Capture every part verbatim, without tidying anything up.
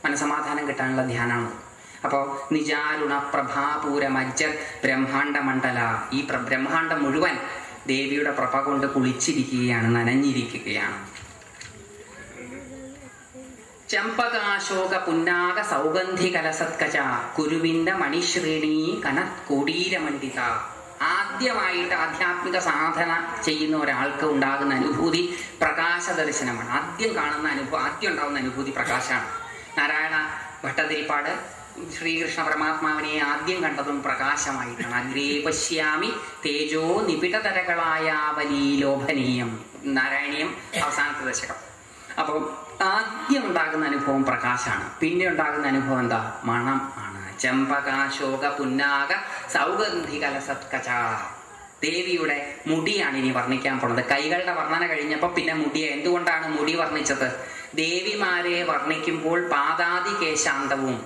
മനസമാധാനം കിട്ടാനുള്ള ധ്യാനമാണ്. അപ്പോൾ നിജാരുണ പ്രഭാപൂരമജ്ജ ബ്രഹ്മാണ്ഡ മണ്ഡല, ഈ ബ്രഹ്മാണ്ഡം മുഴുവൻ ദേവിയുടെ പ്രഭ കൊണ്ട് കുളിച്ചിരിക്കുകയാണ്, നനഞ്ഞിരിക്കുകയാണ്. ചമ്പകാശോക പുന്നാക സൗഗന്ധി കലസത്കച കുരുവിന്ദ മണിശ്രേണി കനത് കോടീരമണ്ഡിത. ആദ്യമായിട്ട് ആധ്യാത്മിക സാധന ചെയ്യുന്ന ഒരാൾക്ക് ഉണ്ടാകുന്ന അനുഭൂതി പ്രകാശ ദർശനമാണ്. ആദ്യം കാണുന്ന അനുഭവം ആദ്യം ഉണ്ടാകുന്ന അനുഭൂതി പ്രകാശമാണ്. നാരായണ ഭട്ടതിരിപ്പാട് ശ്രീകൃഷ്ണ പരമാത്മാവിനെ ആദ്യം കണ്ടതും പ്രകാശമായിട്ടാണ്. അഗ്രേ പശ്യാമി തേജോ നിപിടതരകളായാവലീ ലോഭനീയം, നാരായണീയം അവസാനത്തെ ദശകം. അപ്പോൾ ആദ്യം ഉണ്ടാകുന്ന അനുഭവം പ്രകാശമാണ്. പിന്നെ ഉണ്ടാകുന്ന അനുഭവം എന്താ? മണം ആണ്. ചമ്പകാശോക പുന്നാക സൗഗന്ധി കലസത്കച. ദേവിയുടെ മുടിയാണ് ഇനി വർണ്ണിക്കാൻ പോണത്. കൈകളുടെ വർണ്ണന കഴിഞ്ഞപ്പോൾ പിന്നെ മുടിയെ. എന്തുകൊണ്ടാണ് മുടി വർണ്ണിച്ചത്? ദേവിമാരെ വർണ്ണിക്കുമ്പോൾ പാദാദി കേശാന്തവും,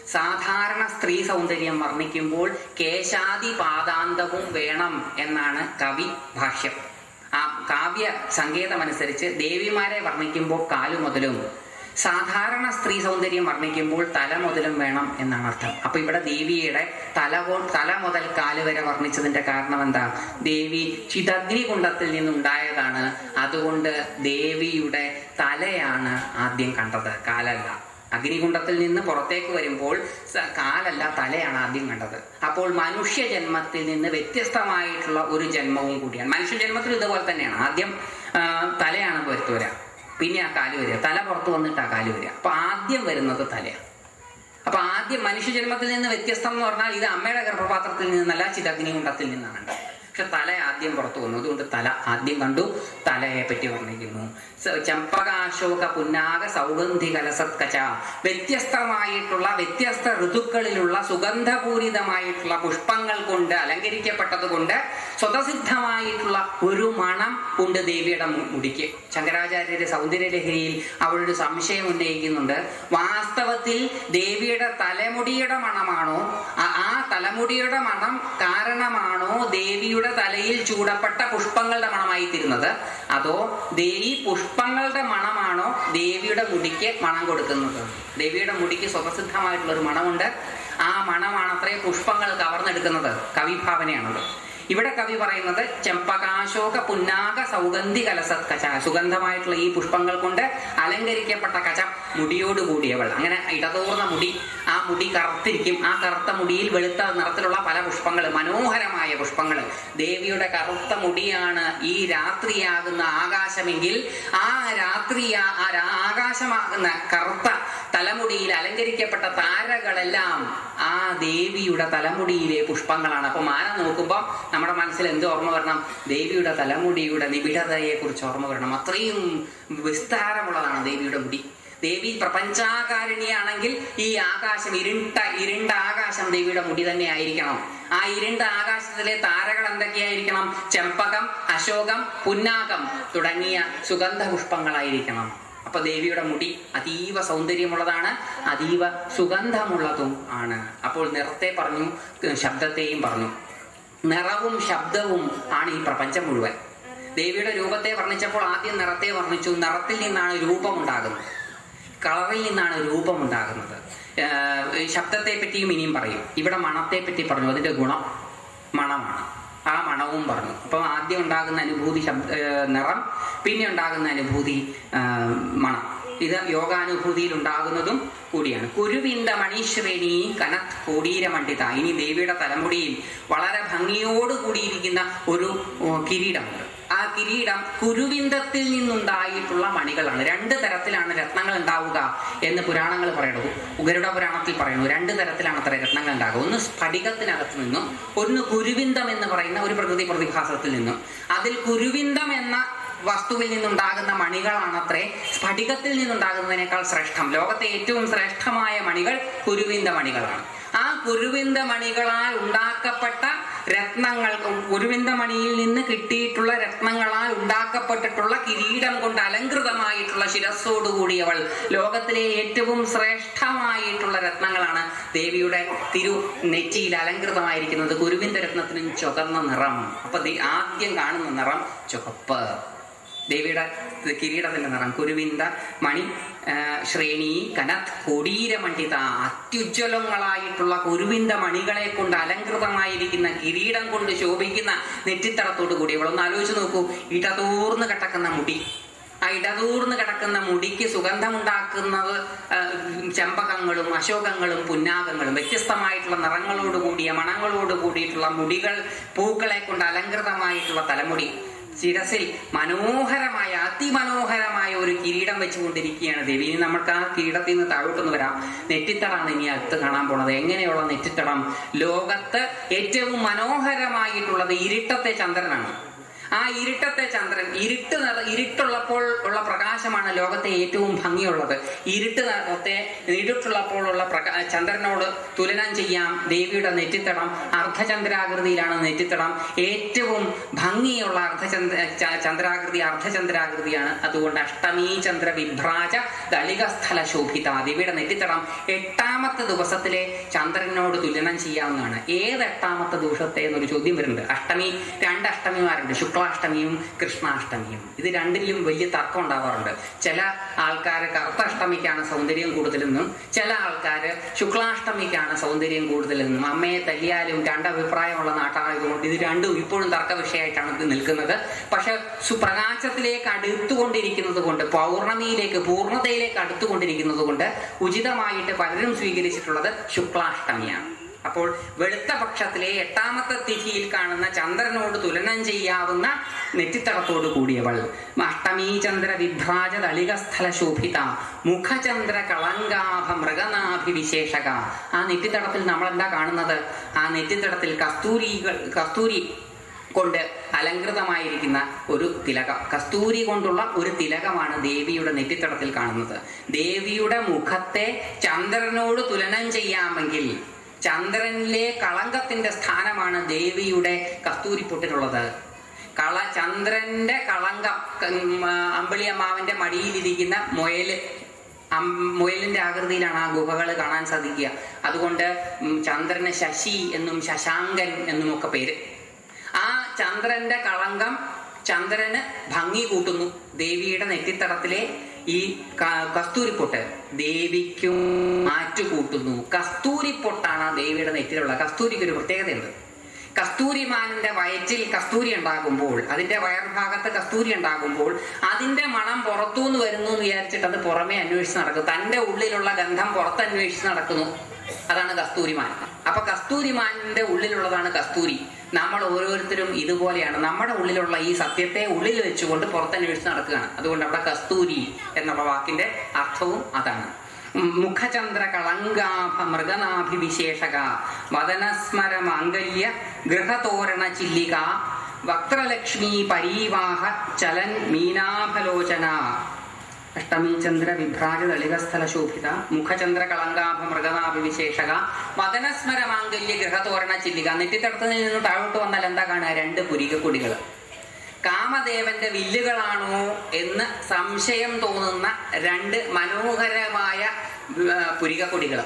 സാധാരണ സ്ത്രീ സൗന്ദര്യം വർണ്ണിക്കുമ്പോൾ കേശാദി പാദാന്തവും വേണം എന്നാണ് കവി ഭാഷ്യം. ആ കാവ്യ സങ്കേതമനുസരിച്ച് ദേവിമാരെ വർണ്ണിക്കുമ്പോൾ കാലു മുതലും, സാധാരണ സ്ത്രീ സൗന്ദര്യം വർണ്ണിക്കുമ്പോൾ തല മുതലും വേണം എന്നാണ് അർത്ഥം. അപ്പൊ ഇവിടെ ദേവിയുടെ തല തല മുതൽ കാല് വരെ വർണ്ണിച്ചതിന്റെ കാരണം എന്താ? ദേവി ചിതഗ്നികുണ്ഡത്തിൽ നിന്നുണ്ടായതാണ്. അതുകൊണ്ട് ദേവിയുടെ തലയാണ് ആദ്യം കണ്ടത്, കാലല്ല. അഗ്നികുണ്ഡത്തിൽ നിന്ന് പുറത്തേക്ക് വരുമ്പോൾ കാലല്ല, തലയാണ് ആദ്യം കണ്ടത്. അപ്പോൾ മനുഷ്യ ജന്മത്തിൽ നിന്ന് വ്യത്യസ്തമായിട്ടുള്ള ഒരു ജന്മവും കൂടിയാണ്. മനുഷ്യ ജന്മത്തിൽ ഇതുപോലെ തന്നെയാണ്. ആദ്യം തലയാണ് പുറത്തു വരിക, പിന്നെ ആ കാല് വരിക. തല പുറത്തു വന്നിട്ട് ആ കാല് വരിക. അപ്പൊ ആദ്യം വരുന്നത് തലയാണ്. അപ്പൊ ആദ്യം മനുഷ്യജന്മത്തിൽ നിന്ന് വ്യത്യസ്തം എന്ന് പറഞ്ഞാൽ ഇത് അമ്മയുടെ ഗർഭപാത്രത്തിൽ നിന്നല്ല, ചിതഗ്നികുണ്ഡത്തിൽ നിന്നാണ്. പക്ഷെ തല ആദ്യം പുറത്തു വന്നു. അതുകൊണ്ട് തല ആദ്യം കണ്ടു. തലയെ പറ്റി വർണ്ണിക്കുന്നു. ചമ്പകാശോക പുന്നാക സൗഗന്ധി കലസത്കച. വ്യത്യസ്തമായിട്ടുള്ള വ്യത്യസ്ത ഋതുക്കളിലുള്ള സുഗന്ധപൂരിതമായിട്ടുള്ള പുഷ്പങ്ങൾ കൊണ്ട് അലങ്കരിക്കപ്പെട്ടത് കൊണ്ട് സ്വതസിദ്ധമായിട്ടുള്ള ഒരു മണം ഉണ്ട് ദേവിയുടെ മുടിക്ക്. ശങ്കരാചാര്യരുടെ സൗന്ദര്യലഹരിയിൽ അവളൊരു സംശയം ഉന്നയിക്കുന്നുണ്ട്. വാസ്തവത്തിൽ ദേവിയുടെ തലമുടിയുടെ മണമാണോ, ആ തലമുടിയുടെ മണം കാരണമാണോ ദേവിയുടെ തലയിൽ ചൂടപ്പെട്ട പുഷ്പങ്ങളുടെ മണമായി തീരുന്നത്, അതോ ദേവി പുഷ്പങ്ങളുടെ മണമാണോ ദേവിയുടെ മുടിക്ക് മണം കൊടുക്കുന്നത്? ദേവിയുടെ മുടിക്ക് സ്വതസിദ്ധമായിട്ടുള്ള ഒരു മണമുണ്ട്. ആ മണമാണത്രേ പുഷ്പങ്ങൾ കവർന്നെടുക്കുന്നത്. കവിഭാവനയാണത്. ഇവിടെ കവി പറയുന്നത് ചെമ്പകാശോക പുന്നാക സൗഗന്ധി കലസത്കച. സുഗന്ധമായിട്ടുള്ള ഈ പുഷ്പങ്ങൾ കൊണ്ട് അലങ്കരിക്കപ്പെട്ട കച, മുടിയോട് കൂടിയവൾ. അങ്ങനെ ഇടതൂർന്ന മുടി, ആ മുടി കറുത്തിരിക്കും. ആ കറുത്ത മുടിയിൽ വെളുത്ത നിറത്തിലുള്ള പല പുഷ്പങ്ങൾ, മനോഹരമായ പുഷ്പങ്ങൾ. ദേവിയുടെ കറുത്ത മുടിയാണ് ഈ രാത്രിയാകുന്ന ആകാശമെങ്കിൽ ആ രാത്രി ആ ആകാശമാകുന്ന കറുത്ത തലമുടിയിൽ അലങ്കരിക്കപ്പെട്ട താരകളെല്ലാം ആ ദേവിയുടെ തലമുടിയിലെ പുഷ്പങ്ങളാണ്. അപ്പൊ മാനം നോക്കുമ്പോൾ നമ്മുടെ മനസ്സിൽ എന്ത് ഓർമ്മ വരണം? ദേവിയുടെ തലമുടിയുടെ നിബിഡതയെ കുറിച്ച് ഓർമ്മ വരണം. അത്രയും വിസ്താരമുള്ളതാണ് ദേവിയുടെ മുടി. ദേവി പ്രപഞ്ചാകാരിണിയാണെങ്കിൽ ഈ ആകാശം ഇരുണ്ട ഇരുണ്ട ആകാശം ദേവിയുടെ മുടി തന്നെ ആയിരിക്കണം. ആ ഇരുണ്ട ആകാശത്തിലെ താരകൾ എന്തൊക്കെയായിരിക്കണം? ചെമ്പകം, അശോകം, പുന്നാകം തുടങ്ങിയ സുഗന്ധ പുഷ്പങ്ങളായിരിക്കണം. അപ്പൊ ദേവിയുടെ മുടി അതീവ സൗന്ദര്യമുള്ളതാണ്, അതീവ സുഗന്ധമുള്ളതും ആണ്. അപ്പോൾ നിറത്തെ പറഞ്ഞു, ശബ്ദത്തെയും പറഞ്ഞു. നിറവും ശബ്ദവും ആണ് ഈ പ്രപഞ്ചം മുഴുവൻ. ദേവിയുടെ രൂപത്തെ വർണ്ണിച്ചപ്പോൾ ആദ്യം നിറത്തെ വർണ്ണിച്ചു. നിറത്തിൽ നിന്നാണ് രൂപം ഉണ്ടാകുന്നത്, കളറിൽ നിന്നാണ് രൂപം ഉണ്ടാകുന്നത്. ശബ്ദത്തെ പറ്റിയും ഇനിയും പറയും. ഇവിടെ മണത്തെ പറ്റി പറഞ്ഞു. അതിന്റെ ഗുണം മണമാണ്. ആ മണവും പറഞ്ഞു. അപ്പം ആദ്യം ഉണ്ടാകുന്ന അനുഭൂതി ശബ്ദ നിറം, പിന്നെ ഉണ്ടാകുന്ന അനുഭൂതി മണം. ഇത് യോഗാനുഭൂതിയിൽ ഉണ്ടാകുന്നതും കൂടിയാണ്. കുരുവിന്ദ മണിശ്രേണി കനത് കോടീരമണ്ഡിത. ഇനി ദേവിയുടെ തലമുടിയിൽ വളരെ ഭംഗിയോട് കൂടിയിരിക്കുന്ന ഒരു കിരീടമുണ്ട്. ആ കിരീടം കുരുവിന്ദത്തിൽ നിന്നുണ്ടായിട്ടുള്ള മണികളാണ്. രണ്ട് തരത്തിലാണ് രത്നങ്ങൾ ഉണ്ടാവുക എന്ന് പുരാണങ്ങൾ പറയുന്നത്. ഗരുഡ പുരാണത്തിൽ പറയുന്നു രണ്ട് തരത്തിലാണ് അത്ര രത്നങ്ങൾ ഉണ്ടാകുക. ഒന്ന് സ്ഫടികത്തിനകത്ത് നിന്നും, ഒന്ന് കുരുവിന്ദം എന്ന് പറയുന്ന ഒരു പ്രകൃതി പ്രതിഭാസത്തിൽ നിന്നും. അതിൽ കുരുവിന്ദം എന്ന വസ്തുവിൽ നിന്നുണ്ടാകുന്ന മണികളാണത്രേ സ്ഫടികത്തിൽ നിന്നുണ്ടാകുന്നതിനേക്കാൾ ശ്രേഷ്ഠം. ലോകത്തെ ഏറ്റവും ശ്രേഷ്ഠമായ മണികൾ കുരുവിന്ദ മണികളാണ്. ആ കുരുവിന്ദ മണികളാൽ ഉണ്ടാക്കപ്പെട്ട രത്നങ്ങൾ, കുരുവിന്ദ മണിയിൽ നിന്ന് കിട്ടിയിട്ടുള്ള രത്നങ്ങളാൽ ഉണ്ടാക്കപ്പെട്ടിട്ടുള്ള കിരീടം കൊണ്ട് അലങ്കൃതമായിട്ടുള്ള ശിരസ്സോടുകൂടിയവൾ. ലോകത്തിലെ ഏറ്റവും ശ്രേഷ്ഠമായിട്ടുള്ള രത്നങ്ങളാണ് ദേവിയുടെ തിരു നെറ്റിയിൽ അലങ്കൃതമായിരിക്കുന്നത്. കുരുവിന്ദ രത്നത്തിനും ചുവന്ന നിറം. അപ്പൊ ആദ്യം കാണുന്ന നിറം ചുവപ്പ്. ദേവിയുടെ കിരീടത്തിന്റെ നിറം കുരുവിന്ദ മണി ശ്രേണി കനത് കൊടീരമണ്ഡിത, അത്യുജ്വലങ്ങളായിട്ടുള്ള കുരുവിന്ദ മണികളെ കൊണ്ട് അലങ്കൃതമായിരിക്കുന്ന കിരീടം കൊണ്ട് ശോഭിക്കുന്ന നെറ്റിത്തടത്തോട് കൂടി. അവളൊന്ന് ആലോചിച്ച് നോക്കൂ, ഇടതൂർന്ന് കിടക്കുന്ന മുടി, ആ ഇടതൂർന്ന് കിടക്കുന്ന മുടിക്ക് സുഗന്ധമുണ്ടാക്കുന്നത് ചെമ്പകങ്ങളും അശോകങ്ങളും പുന്നാകങ്ങളും, വ്യത്യസ്തമായിട്ടുള്ള നിറങ്ങളോട് കൂടിയ മണങ്ങളോട് കൂടിയിട്ടുള്ള മുടികൾ, പൂക്കളെ കൊണ്ട് അലങ്കൃതമായിട്ടുള്ള തലമുടി, ശിരസിൽ മനോഹരമായ അതിമനോഹരമായ ഒരു കിരീടം വെച്ചുകൊണ്ടിരിക്കുകയാണ് ദേവി. ഇനി നമുക്ക് ആ കിരീടത്തിൽ നിന്ന് താഴോട്ടൊന്ന് വരാം. നെറ്റിത്തടാണ് ഇനി അടുത്ത് കാണാൻ പോണത്. എങ്ങനെയുള്ള നെറ്റിത്തടം? ലോകത്ത് ഏറ്റവും മനോഹരമായിട്ടുള്ളത് ഇരുട്ടത്തെ ചന്ദ്രനാണ്. ആ ഇരുട്ടത്തെ ചന്ദ്രൻ, ഇരുട്ട് ഇരുട്ടുള്ളപ്പോൾ ഉള്ള പ്രകാശമാണ് ലോകത്തെ ഏറ്റവും ഭംഗിയുള്ളത്. ഇരുട്ട് നിറത്തെ ഇരുട്ടുള്ളപ്പോൾ ഉള്ള പ്രകാ ചന്ദ്രനോട് തുലനം ചെയ്യാം ദേവിയുടെ നെറ്റിത്തടം. അർദ്ധചന്ദ്രാകൃതിയിലാണ് നെറ്റിത്തടം. ഏറ്റവും ഭംഗിയുള്ള അർദ്ധചന്ദ്ര ചന്ദ്രാകൃതി അർദ്ധചന്ദ്രാകൃതിയാണ്. അതുകൊണ്ട് അഷ്ടമീ ചന്ദ്ര വിഭ്രാജ ദളികസ്ഥല ശോഭിത. ദേവിയുടെ നെറ്റിത്തടം എട്ടാമത്തെ ദിവസത്തിലെ ചന്ദ്രനോട് തുലനം ചെയ്യാവുന്നതാണ്. ഏത് എട്ടാമത്തെ ദിവസത്തെ എന്നൊരു ചോദ്യം വരുന്നുണ്ട്. അഷ്ടമി, രണ്ട് അഷ്ടമിമാരുണ്ട്, ശുക്ലാഷ്ടമിയും കൃഷ്ണാഷ്ടമിയും. ഇത് രണ്ടിലും വലിയ തർക്കം ഉണ്ടാവാറുണ്ട്. ചില ആൾക്കാർ കറുത്ത അഷ്ടമിക്കാണ് സൗന്ദര്യം കൂടുതലെന്നും ചില ആൾക്കാർ ശുക്ലാഷ്ടമിക്കാണ് സൗന്ദര്യം കൂടുതലെന്നും. അമ്മയെ തല്ലിയാലും രണ്ടഭിപ്രായമുള്ള നാട്ടായതുകൊണ്ട് ഇത് രണ്ടും ഇപ്പോഴും തർക്ക വിഷയമായിട്ടാണ് ഇത് നിൽക്കുന്നത്. പക്ഷെ സുപ്രകാശത്തിലേക്ക് അടുത്തുകൊണ്ടിരിക്കുന്നത് കൊണ്ട്, പൗർണമിയിലേക്ക് പൂർണ്ണതയിലേക്ക് അടുത്തുകൊണ്ടിരിക്കുന്നത് കൊണ്ട് ഉചിതമായിട്ട് പലരും സ്വീകരിച്ചിട്ടുള്ളത് ശുക്ലാഷ്ടമിയാണ്. അപ്പോൾ വെളുത്ത പക്ഷത്തിലെ എട്ടാമത്തെ തിഥിയിൽ കാണുന്ന ചന്ദ്രനോട് തുലനം ചെയ്യാവുന്ന നെറ്റിത്തടത്തോട് കൂടിയവൾ. അഷ്ടമീ ചന്ദ്ര വിഭ്രാജ ദളികസ്ഥല ശോഭിത മുഖചന്ദ്ര കളങ്കാഭ മൃഗനാഭിവിശേഷക. ആ നെറ്റിത്തടത്തിൽ നമ്മൾ എന്താ കാണുന്നത്? ആ നെറ്റിത്തടത്തിൽ കസ്തൂരികൾ കസ്തൂരി കൊണ്ട് അലങ്കൃതമായിരിക്കുന്ന ഒരു തിലകം, കസ്തൂരി കൊണ്ടുള്ള ഒരു തിലകമാണ് ദേവിയുടെ നെറ്റിത്തടത്തിൽ കാണുന്നത്. ദേവിയുടെ മുഖത്തെ ചന്ദ്രനോട് തുലനം ചെയ്യാമെങ്കിൽ ചന്ദ്രനിലെ കളങ്കത്തിന്റെ സ്ഥാനമാണ് ദേവിയുടെ കസ്തൂരിപ്പൊട്ടിനുള്ളത്. കള ചന്ദ്രന്റെ കളങ്കം, അമ്പിളിയമ്മാവിന്റെ മടിയിലിരിക്കുന്ന മുയല്, മുയലിന്റെ ആകൃതിയിലാണ് ആ ഗുഹകൾ കാണാൻ സാധിക്കുക. അതുകൊണ്ട് ചന്ദ്രന് ശശി എന്നും ശശാങ്കൻ എന്നും ഒക്കെ പേര്. ആ ചന്ദ്രന്റെ കളങ്കം ചന്ദ്രന് ഭംഗി കൂട്ടുന്നു. ദേവിയുടെ നെറ്റിത്തടത്തിലെ ഈ കസ്തൂരിപ്പൊട്ട് ദേവിക്കും മാറ്റുകൂട്ടുന്നു. കസ്തൂരിപ്പൊട്ടാണ് ദേവിയുടെ നെറ്റിലുള്ള. കസ്തൂരിക്ക് ഒരു പ്രത്യേകതയുണ്ട്. കസ്തൂരിമാനിന്റെ വയറ്റിൽ കസ്തൂരി ഉണ്ടാകുമ്പോൾ, അതിന്റെ വയർഭാഗത്ത് കസ്തൂരി ഉണ്ടാകുമ്പോൾ അതിന്റെ മണം പുറത്തുനിന്ന് വരുന്നു എന്ന് വിചാരിച്ചിട്ട് അത് പുറമെ അന്വേഷിച്ച് നടക്കും. തന്റെ ഉള്ളിലുള്ള ഗന്ധം പുറത്ത് അന്വേഷിച്ച് നടക്കുന്നു. അതാണ് കസ്തൂരിമാൻ. അപ്പൊ കസ്തൂരിമാനിന്റെ ഉള്ളിലുള്ളതാണ് കസ്തൂരി. നമ്മൾ ഓരോരുത്തരും ഇതുപോലെയാണ്. നമ്മുടെ ഉള്ളിലുള്ള ഈ സത്യത്തെ ഉള്ളിൽ വെച്ചുകൊണ്ട് പുറത്തന്വേഷിച്ച് നടക്കുകയാണ്. അതുകൊണ്ട് അവിടെ കസ്തൂരി എന്നുള്ള വാക്കിന്റെ അർത്ഥവും അതാണ്. മുഖചന്ദ്ര കളങ്കാഭ മൃഗനാഭിവിശേഷക വദനസ്മര മാംഗല്യ ഗൃഹതോരണ ചില്ലിക വക്രലക്ഷ്മി പരീവാഹ ചലൻ മീനാഭലോചന. അഷ്ടമീ ചന്ദ്ര വിഭ്രാജ ദളികസ്ഥല ശോഭിത മുഖചന്ദ്ര കളങ്കാഭ മൃഗനാഭിവിശേഷക വദനസ്മര മാംഗല്യ ഗൃഹതോരണ ചില്ലിക. നെറ്റിത്തടത്തിൽ നിന്ന് താഴോട്ട് വന്നാൽ എന്താ കാണുക? രണ്ട് പുരികക്കൊടികൾ. കാമദേവന്റെ വില്ലുകളാണോ എന്ന് സംശയം തോന്നുന്ന രണ്ട് മനോഹരമായ പുരികക്കൊടികൾ.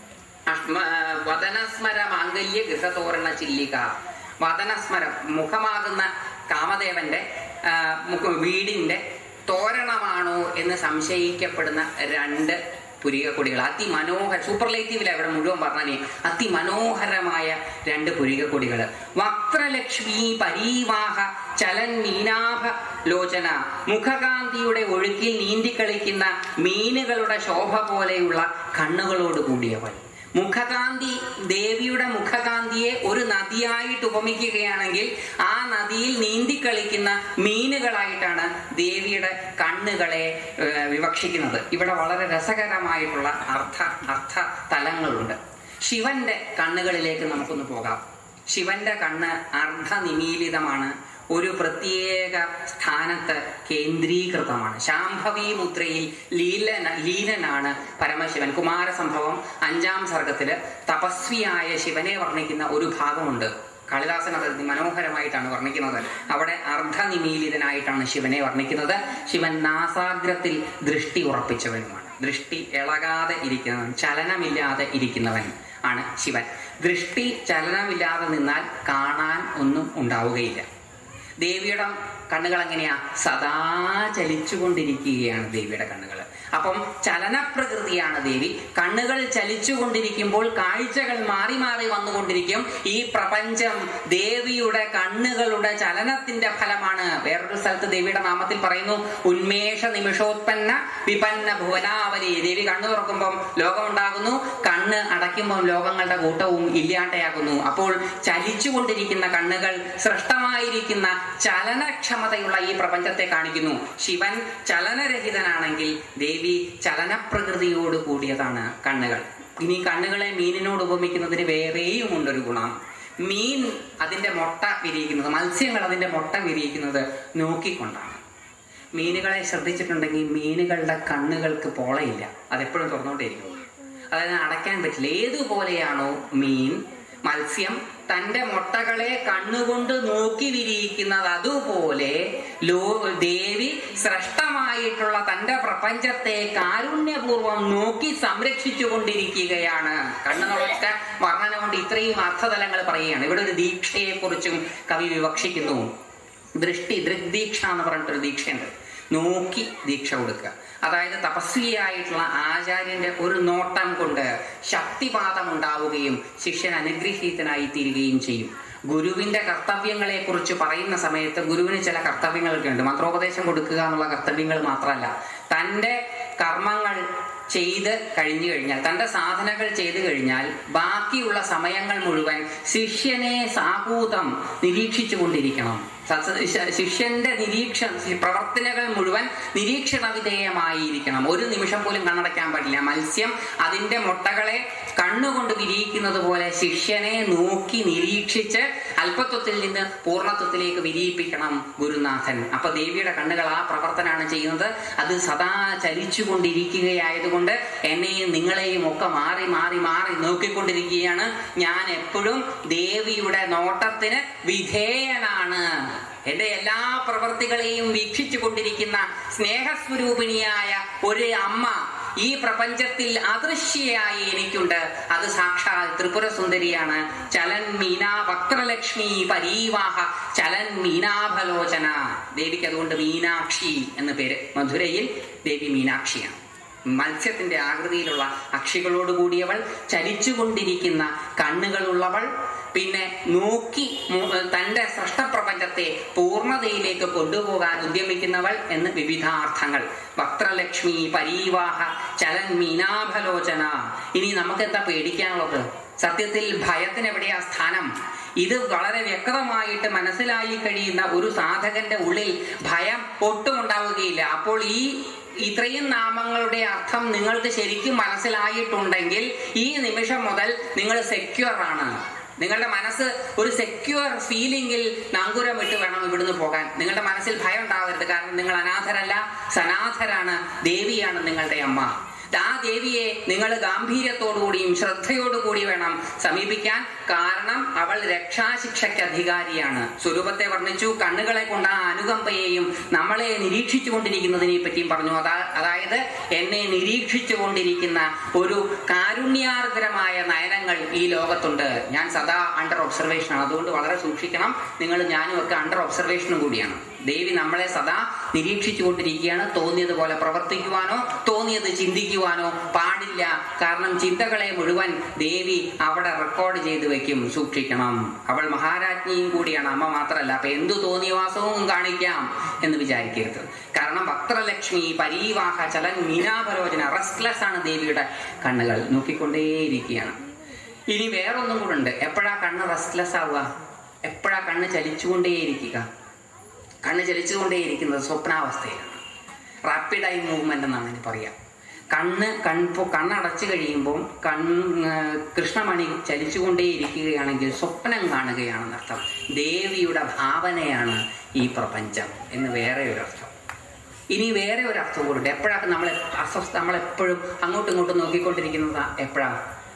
വദനസ്മര മാംഗല്യ ഗൃഹതോരണ ചില്ലിക. വദനസ്മരം മുഖമാകുന്ന കാമദേവന്റെ വീടിന്റെ തോരണമാണോ എന്ന് സംശയിക്കപ്പെടുന്ന രണ്ട് പുരികക്കൊടികൾ. അതിമനോഹര, സൂപ്പർലേറ്റീവിൽ അവിടെ മുഴുവൻ പറഞ്ഞാലേ അതിമനോഹരമായ രണ്ട് പുരികക്കൊടികൾ. വക്രലക്ഷ്മി പരീവാഹ ചലൻ മീനാഭ ലോചന. മുഖകാന്തിയുടെ ഒഴുക്കിൽ നീന്തിക്കളിക്കുന്ന മീനുകളുടെ ശോഭ പോലെയുള്ള കണ്ണുകളോട് കൂടിയവൾ. മുഖകാന്തി, ദേവിയുടെ മുഖകാന്തിയെ ഒരു നദിയായിട്ട് ഉപമിക്കുകയാണെങ്കിൽ ആ നദിയിൽ നീന്തിക്കളിക്കുന്ന മീനുകളായിട്ടാണ് ദേവിയുടെ കണ്ണുകളെ വിവക്ഷിക്കുന്നത്. ഇവിടെ വളരെ രസകരമായിട്ടുള്ള അർത്ഥ അർത്ഥ തലങ്ങളുണ്ട്. ശിവന്റെ കണ്ണുകളിലേക്ക് നമുക്കൊന്ന് പോകാം. ശിവന്റെ കണ്ണ് അർദ്ധനിമീലിതമാണ്, ഒരു പ്രത്യേക സ്ഥാനത്ത് കേന്ദ്രീകൃതമാണ്. ശാംഭവി മുദ്രയിൽ ലീലന ലീലനാണ് പരമശിവൻ. കുമാരസംഭവം അഞ്ചാം സർഗത്തില് തപസ്വിയായ ശിവനെ വർണ്ണിക്കുന്ന ഒരു ഭാഗമുണ്ട്. കാളിദാസൻ അത് മനോഹരമായിട്ടാണ് വർണ്ണിക്കുന്നത്. അവിടെ അർദ്ധനിമീലിതനായിട്ടാണ് ശിവനെ വർണ്ണിക്കുന്നത്. ശിവൻ നാസാഗ്രത്തിൽ ദൃഷ്ടി ഉറപ്പിച്ചവനുമാണ്. ദൃഷ്ടി ഇളകാതെ ഇരിക്കുന്നവൻ, ചലനമില്ലാതെ ഇരിക്കുന്നവൻ ആണ് ശിവൻ. ദൃഷ്ടി ചലനമില്ലാതെ നിന്നാൽ കാണാൻ ഒന്നും ഉണ്ടാവുകയില്ല. ദേവിയുടെ കണ്ണുകൾ എങ്ങനെയാ? സദാ ചലിച്ചുകൊണ്ടിരിക്കുകയാണ് ദേവിയുടെ കണ്ണുകൾ. അപ്പം ചലനപ്രകൃതിയാണ് ദേവി. കണ്ണുകൾ ചലിച്ചുകൊണ്ടിരിക്കുമ്പോൾ കാഴ്ചകൾ മാറി മാറി വന്നുകൊണ്ടിരിക്കും. ഈ പ്രപഞ്ചം ദേവിയുടെ കണ്ണുകളുടെ ചലനത്തിന്റെ ഫലമാണ്. വേറൊരു സ്ഥലത്ത് ദേവിയുടെ നാമത്തിൽ പറയുന്നു, ഉന്മേഷ നിമിഷോത്പന്ന വിപന്ന ഭുവനാവലി. ദേവി കണ്ണു തുറക്കുമ്പം ലോകമുണ്ടാകുന്നു, കണ്ണ് അടയ്ക്കുമ്പം ലോകങ്ങളുടെ കൂട്ടവും ഇല്ലാണ്ടയാകുന്നു. അപ്പോൾ ചലിച്ചുകൊണ്ടിരിക്കുന്ന കണ്ണുകൾ സൃഷ്ടമായിരിക്കുന്ന ചലനക്ഷമതയുള്ള ഈ പ്രപഞ്ചത്തെ കാണിക്കുന്നു. ശിവൻ ചലനരഹിതനാണെങ്കിൽ ദേവി ചലനപ്രകൃതിയോട് കൂടിയതാണ് കണ്ണുകൾ. ഇനി കണ്ണുകളെ മീനിനോട് ഉപമിക്കുന്നതിന് വേറെയും ഉണ്ടൊരു ഗുണം. മീൻ അതിന്റെ മുട്ട വിരിയിക്കുന്നത്, മത്സ്യങ്ങൾ അതിന്റെ മുട്ട വിരിയിക്കുന്നത് നോക്കിക്കൊണ്ടാണ്. മീനുകളെ ശ്രദ്ധിച്ചിട്ടുണ്ടെങ്കിൽ മീനുകളുടെ കണ്ണുകൾക്ക് പോളയില്ല, അതെപ്പോഴും തുറന്നുകൊണ്ടേയിരിക്കും. അതായത് അടയ്ക്കാൻ പറ്റില്ല. ഏതുപോലെയാണോ മീൻ, മത്സ്യം തന്റെ മുട്ടകളെ കണ്ണുകൊണ്ട് നോക്കി വിരിയിക്കുന്നത്, അതുപോലെ ലോ ദേവി സ്രഷ്ടമായിട്ടുള്ള തന്റെ പ്രപഞ്ചത്തെ കാരുണ്യപൂർവം നോക്കി സംരക്ഷിച്ചു കൊണ്ടിരിക്കുകയാണ്. കണ്ണുകളൊക്കെ വർണ്ണന കൊണ്ട് ഇത്രയും അർത്ഥതലങ്ങൾ പറയുകയാണ്. ഇവിടെ ഒരു ദീക്ഷയെ കുറിച്ചും കവി വിവക്ഷിക്കുന്നു. ദൃഷ്ടി ദൃഗ്ദീക്ഷ എന്ന് പറഞ്ഞിട്ടൊരു ദീക്ഷയുണ്ട്. നോക്കി ദീക്ഷ കൊടുക്കുക. അതായത് തപസ്വിയായിട്ടുള്ള ആചാര്യന്റെ ഒരു നോട്ടം കൊണ്ട് ശക്തിപാതം ഉണ്ടാവുകയും ശിഷ്യൻ അനുഗ്രഹീതനായി തീരുകയും ചെയ്യും. ഗുരുവിന്റെ കർത്തവ്യങ്ങളെ കുറിച്ച് പറയുന്ന സമയത്ത് ഗുരുവിന് ചില കർത്തവ്യങ്ങളൊക്കെ ഉണ്ട്. മന്ത്രോപദേശം കൊടുക്കുക എന്നുള്ള കർത്തവ്യങ്ങൾ മാത്രമല്ല, തൻ്റെ കർമ്മങ്ങൾ ചെയ്ത് കഴിഞ്ഞു കഴിഞ്ഞാൽ, തൻ്റെ സാധനകൾ ചെയ്തു കഴിഞ്ഞാൽ ബാക്കിയുള്ള സമയങ്ങൾ മുഴുവൻ ശിഷ്യനെ സാകൂതം നിരീക്ഷിച്ചു കൊണ്ടിരിക്കണം. ശിഷ്യന്റെ നിരീക്ഷ പ്രവർത്തനകൾ മുഴുവൻ നിരീക്ഷണ വിധേയമായിരിക്കണം. ഒരു നിമിഷം പോലും കണ്ണടയ്ക്കാൻ പാടില്ല. മത്സ്യം അതിന്റെ മുട്ടകളെ കണ്ണുകൊണ്ട് വിരിയിക്കുന്നത് പോലെ ശിഷ്യനെ നോക്കി നിരീക്ഷിച്ച് അല്പത്വത്തിൽ നിന്ന് പൂർണ്ണത്വത്തിലേക്ക് വിരിയിപ്പിക്കണം ഗുരുനാഥൻ. അപ്പൊ ദേവിയുടെ കണ്ണുകൾ ആ പ്രവർത്തനമാണ് ചെയ്യുന്നത്. അത് സദാ ചലിച്ചു കൊണ്ടിരിക്കുകയായതുകൊണ്ട് എന്നെയും നിങ്ങളെയും ഒക്കെ മാറി മാറി മാറി നോക്കിക്കൊണ്ടിരിക്കുകയാണ്. ഞാൻ എപ്പോഴും ദേവിയുടെ നോട്ടത്തിന് വിധേയനാണ്. എന്റെ എല്ലാ പ്രവൃത്തികളെയും വീക്ഷിച്ചു കൊണ്ടിരിക്കുന്ന സ്നേഹസ്വരൂപിണിയായ ഒരു അമ്മ ഈ പ്രപഞ്ചത്തിൽ അദൃശ്യയായി എനിക്കുണ്ട്. അത് സാക്ഷാൽ ത്രിപുര സുന്ദരിയാണ്. ചലൻ മീനാ വക്രലക്ഷ്മി പരീവാഹ ചലൻ മീനാഭലോചന. ദേവിക്ക് അതുകൊണ്ട് മീനാക്ഷി എന്ന് പേര്. മധുരയിൽ ദേവി മീനാക്ഷിയാണ്. മത്സ്യത്തിന്റെ ആകൃതിയിലുള്ള അക്ഷികളോട് കൂടിയവൾ, ചലിച്ചുകൊണ്ടിരിക്കുന്ന കണ്ണുകളുള്ളവൾ, പിന്നെ നോക്കി തന്റെ സൃഷ്ടപ്രപഞ്ചത്തെ പൂർണ്ണതയിലേക്ക് കൊണ്ടുപോകാൻ ഉദ്യമിക്കുന്നവൾ എന്ന് വിവിധാർത്ഥങ്ങൾ. വക്രലക്ഷ്മി പരീവാഹ ചലൻ മീനാഭലോചന. ഇനി നമുക്ക് എന്താ പേടിക്കാനുള്ളത്? സത്യത്തിൽ ഭയത്തിന് എവിടെയാ സ്ഥാനം? ഇത് വളരെ വ്യക്തമായിട്ട് മനസ്സിലായി കഴിയുന്ന ഒരു സാധകന്റെ ഉള്ളിൽ ഭയം ഒട്ടും ഉണ്ടാവുകയില്ല. അപ്പോൾ ഈ ഇത്രയും നാമങ്ങളുടെ അർത്ഥം നിങ്ങൾക്ക് ശരിക്കും മനസ്സിലായിട്ടുണ്ടെങ്കിൽ ഈ നിമിഷം മുതൽ നിങ്ങൾ സെക്യൂർ ആണ്. നിങ്ങളുടെ മനസ്സ് ഒരു സെക്യൂർ ഫീലിംഗിൽ നങ്കുരം വിട്ട് വേണം ഇവിടുന്ന് പോകാൻ. നിങ്ങളുടെ മനസ്സിൽ ഭയം ഉണ്ടാവരുത്. കാരണം നിങ്ങൾ അനാഥരല്ല, സനാഥരാണ്. ദേവിയാണ് നിങ്ങളുടെ അമ്മ. ആ ദേവിയെ നിങ്ങൾ ഗാംഭീര്യത്തോടുകൂടിയും ശ്രദ്ധയോടുകൂടി വേണം സമീപിക്കാൻ. കാരണം അവൾ രക്ഷാശിക്ഷയ്ക്ക് അധികാരിയാണ്. സ്വരൂപത്തെ വർണ്ണിച്ചു, കണ്ണുകളെ കൊണ്ട് ആ അനുകമ്പയെയും നമ്മളെ നിരീക്ഷിച്ചു കൊണ്ടിരിക്കുന്നതിനെ പറ്റിയും പറഞ്ഞു. അതാ അതായത് എന്നെ നിരീക്ഷിച്ചു കൊണ്ടിരിക്കുന്ന ഒരു കാരുണ്യാർദ്രമായ നയനങ്ങൾ ഈ ലോകത്തുണ്ട്. ഞാൻ സദാ അണ്ടർ ഒബ്സർവേഷനാണ്. അതുകൊണ്ട് വളരെ സൂക്ഷിക്കണം. നിങ്ങൾ ഞാനും ഒക്കെ അണ്ടർ ഒബ്സർവേഷനും കൂടിയാണ്. ദേവി നമ്മളെ സദാ നിരീക്ഷിച്ചു കൊണ്ടിരിക്കുകയാണ്. തോന്നിയതുപോലെ പ്രവർത്തിക്കുവാനോ തോന്നിയത് ചിന്തിക്കുവാനോ പാടില്ല. കാരണം ചിന്തകളെ മുഴുവൻ ദേവി അവിടെ റെക്കോർഡ് ചെയ്ത് വെക്കും. സൂക്ഷിക്കണം. അവൾ മഹാരാജ്ഞിയും കൂടിയാണ്, അമ്മ മാത്രമല്ല. അപ്പൊ എന്തു തോന്നിയവാസവും കാണിക്കാം എന്ന് വിചാരിക്കരുത്. കാരണം വക്രലക്ഷ്മി പരീവാഹ ചലൻ മീനാഭലോചന. റെസ്റ്റ്ലെസ് ആണ് ദേവിയുടെ കണ്ണുകൾ, നോക്കിക്കൊണ്ടേയിരിക്കുകയാണ്. ഇനി വേറൊന്നും കൂടെ ഉണ്ട്. എപ്പോഴാ കണ്ണ് റെസ്റ്റ്ലെസ് ആവുക? എപ്പോഴാ കണ്ണ് ചലിച്ചുകൊണ്ടേയിരിക്കുക? കണ്ണ് ചലിച്ചുകൊണ്ടേയിരിക്കുന്നത് സ്വപ്നാവസ്ഥയിലാണ്. റാപ്പിഡ് ഐ മൂവ്മെന്റ് എന്നാണ് അതിന് പറയാം. കണ്ണ് കൺപോ കണ്ണടച്ചു കഴിയുമ്പോൾ കണ്ണ് കൃഷ്ണമണി ചലിച്ചുകൊണ്ടേയിരിക്കുകയാണെങ്കിൽ സ്വപ്നം കാണുകയാണെന്നർത്ഥം. ദേവിയുടെ ഭാവനയാണ് ഈ പ്രപഞ്ചം എന്ന് വേറെ ഒരർത്ഥം. ഇനി വേറെ ഒരർത്ഥം കൂടെ. എപ്പോഴാണ് നമ്മളെ അസ്വസ്ഥ നമ്മളെപ്പോഴും അങ്ങോട്ടും ഇങ്ങോട്ടും നോക്കിക്കൊണ്ടിരിക്കുന്നത്? എപ്പോഴാണ്?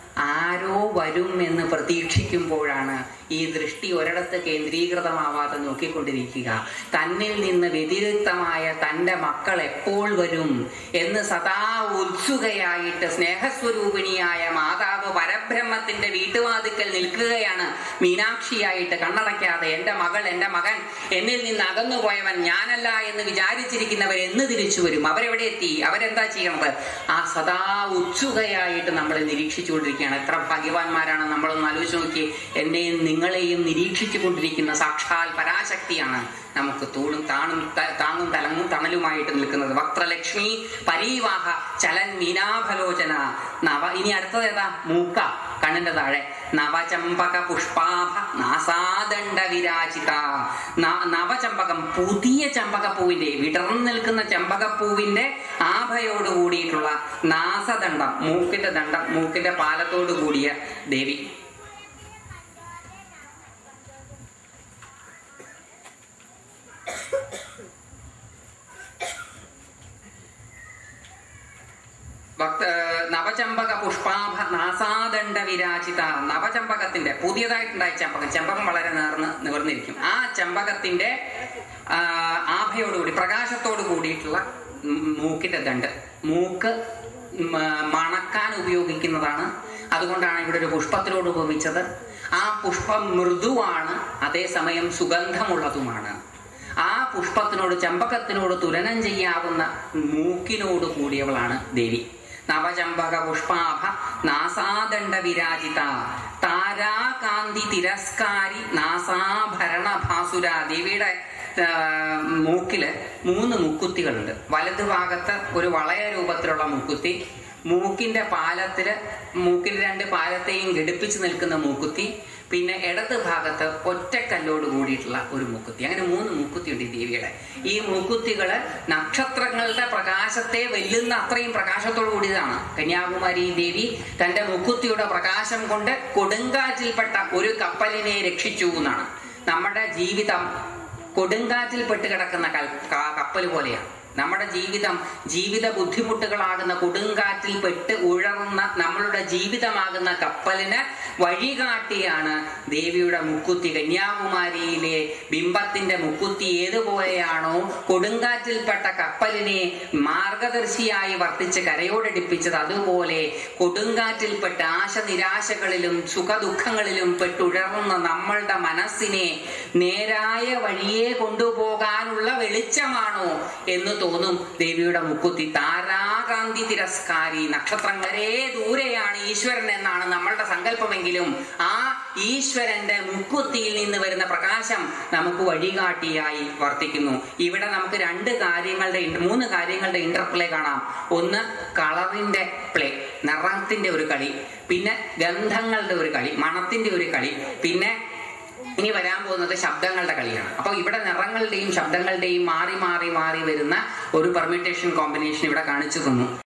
ആരോ വരും എന്ന് പ്രതീക്ഷിക്കുമ്പോഴാണ് ഈ ദൃഷ്ടി ഒരിടത്ത് കേന്ദ്രീകൃതമാവാതെ നോക്കിക്കൊണ്ടിരിക്കുക. തന്നിൽ നിന്ന് വ്യതിരിക്തമായ തൻ്റെ മക്കൾ എപ്പോൾ വരും എന്ന് സദാ ഉത്സുകയായിട്ട് സ്നേഹസ്വരൂപിണിയായ മാതാവ് പരബ്രഹ്മത്തിന്റെ വീട്ടുവാതിക്കൽ നിൽക്കുകയാണ്. മീനാക്ഷിയായിട്ട് കണ്ണടയ്ക്കാതെ എൻ്റെ മകൾ എൻ്റെ മകൻ എന്നിൽ നിന്ന് അകന്നു പോയവൻ ഞാനല്ല എന്ന് വിചാരിച്ചിരിക്കുന്നവർ എന്ന് തിരിച്ചു വരും? അവരെവിടെ എത്തി? അവരെന്താ ചെയ്യണത്? ആ സദാ ഉത്സുകയായിട്ട് നമ്മളെ നിരീക്ഷിച്ചുകൊണ്ടിരിക്കുകയാണ്. എത്ര ഭാഗ്യവാന്മാരാണ് നമ്മളൊന്ന് ആലോചിച്ച് നോക്കി. എന്നെയും നിങ്ങളെയും നിരീക്ഷിച്ചു കൊണ്ടിരിക്കുന്ന സാക്ഷാൽ പരാശക്തിയാണ് നമുക്ക് തൂണും താണും താങ്ങും തലങ്ങും തണലുമായിട്ട് നിൽക്കുന്നത്. വക്ത്രലക്ഷ്മി പരീവാഹ ചലൻ മീനാഭലോചന നവ. ഇനി അടുത്തത് ഏതാ? മൂക്ക, കണ്ണിന്റെ താഴെ. നവചമ്പക പുഷ്പാഭ നാസാദണ്ഡ വിരാജിത. നവചമ്പകം, പുതിയ ചമ്പകപ്പൂവിന്റെ, വിടർന്നു നിൽക്കുന്ന ചമ്പകപ്പൂവിന്റെ ആഭയോട് കൂടിയിട്ടുള്ള നാസദണ്ഡം, മൂക്കിന്റെ ദണ്ഡം, മൂക്കിന്റെ പാലത്തോട് കൂടിയ ദേവി. നവചമ്പക പുഷ്പാഭ നാസാദണ്ഡ വിരാജിത. നവചമ്പകത്തിന്റെ പുതിയതായിട്ടുണ്ടായ ചമ്പകം, ചമ്പകം വളരെ നേർന്ന് നിവർന്നിരിക്കും. ആ ചമ്പകത്തിന്റെ ആഭയോടുകൂടി പ്രകാശത്തോടു കൂടിയിട്ടുള്ള മൂക്കിന്റെ ദണ്ട്. മൂക്ക് മണക്കാൻ ഉപയോഗിക്കുന്നതാണ്. അതുകൊണ്ടാണ് ഇവിടെ ഒരു പുഷ്പത്തിനോട് ഉപമിച്ചത്. ആ പുഷ്പം മൃദുവാണ്, അതേസമയം സുഗന്ധമുള്ളതുമാണ്. ആ പുഷ്പത്തിനോട്, ചമ്പകത്തിനോട് തുലനം ചെയ്യാവുന്ന മൂക്കിനോട് കൂടിയവളാണ് ദേവി. നവചമ്പക പുഷ്പാഭ നാസാദണ്ഡ വിരാജിത താരാകാന്തി തിരസ്കാരി നാസാഭരണ ഭാസുര. ദേവിയുടെ മൂക്കില് മൂന്ന് മുക്കുത്തികളുണ്ട്. വലതുഭാഗത്ത് ഒരു വളയ രൂപത്തിലുള്ള മുക്കുത്തി, മൂക്കിന്റെ പാലത്തില് മൂക്കിന്റെ രണ്ട് പാലത്തെയും ഘടിപ്പിച്ച് നിൽക്കുന്ന മൂക്കുത്തി, പിന്നെ ഇടത് ഭാഗത്ത് ഒറ്റക്കല്ലോട് കൂടിയിട്ടുള്ള ഒരു മൂക്കുത്തി. അങ്ങനെ മൂന്ന് മൂക്കുത്തിയുണ്ട് ഈ ദേവിയുടെ. ഈ മൂക്കുത്തികള് നക്ഷത്രങ്ങളുടെ പ്രകാശത്തെ വെല്ലുന്ന അത്രയും പ്രകാശത്തോടു കൂടിയതാണ്. കന്യാകുമാരി ദേവി തന്റെ മൂക്കുത്തിയുടെ പ്രകാശം കൊണ്ട് കൊടുങ്കാറ്റിൽപ്പെട്ട ഒരു കപ്പലിനെ രക്ഷിച്ചു എന്നാണ്. നമ്മുടെ ജീവിതം കൊടുങ്കാറ്റിൽ പെട്ട് കിടക്കുന്ന കപ്പൽ പോലെയാണ്. നമ്മുടെ ജീവിതം ജീവിത ബുദ്ധിമുട്ടുകളാകുന്ന കൊടുങ്കാറ്റിൽ പെട്ട് ഉഴറുന്ന നമ്മളുടെ ജീവിതമാകുന്ന കപ്പലിന് വഴികാട്ടിയാണ് ദേവിയുടെ മുക്കുത്തി. കന്യാകുമാരിയിലെ ബിംബത്തിന്റെ മുക്കുത്തി ഏതുപോലെയാണോ കൊടുങ്കാറ്റിൽപ്പെട്ട കപ്പലിനെ മാർഗദർശിയായി വർത്തിച്ച് കരയോടടുപ്പിച്ചത്, അതുപോലെ കൊടുങ്കാറ്റിൽപ്പെട്ട് ആശനിരാശകളിലും സുഖദുഃഖങ്ങളിലും പെട്ടുഴറുന്ന നമ്മളുടെ മനസ്സിനെ നേരായ വഴിയെ കൊണ്ടുപോകാനുള്ള വെളിച്ചമാണോ എന്ന് തോന്നും ദേവിയുടെ മുക്കുത്തി. താരാകാന്തി തിരസ്കാരി, നക്ഷത്രങ്ങളെ ദൂരെയാണ് ഈശ്വരൻ എന്നാണ് നമ്മളുടെ സങ്കല്പമെങ്കിലും ആ ഈശ്വരന്റെ മുക്കുത്തിയിൽ നിന്ന് വരുന്ന പ്രകാശം നമുക്ക് വഴികാട്ടിയായി വർത്തിക്കുന്നു. ഇവിടെ നമുക്ക് രണ്ട് കാര്യങ്ങളുടെ മൂന്ന് കാര്യങ്ങളുടെ ഇന്റർപ്ലേ കാണാം. ഒന്ന് കളറിന്റെ പ്ലേ, നിറത്തിന്റെ ഒരു കളി, പിന്നെ ഗന്ധങ്ങളുടെ ഒരു കളി, മണത്തിന്റെ ഒരു കളി, പിന്നെ ഇനി വരാൻ പോകുന്നത് ശബ്ദങ്ങളുടെ കളിയാണ്. അപ്പൊ ഇവിടെ നിറങ്ങളുടെയും ശബ്ദങ്ങളുടെയും മാറി മാറി മാറി വരുന്ന ഒരു പെർമ്യൂട്ടേഷൻ കോമ്പിനേഷൻ ഇവിടെ കാണിച്ചു തന്നു.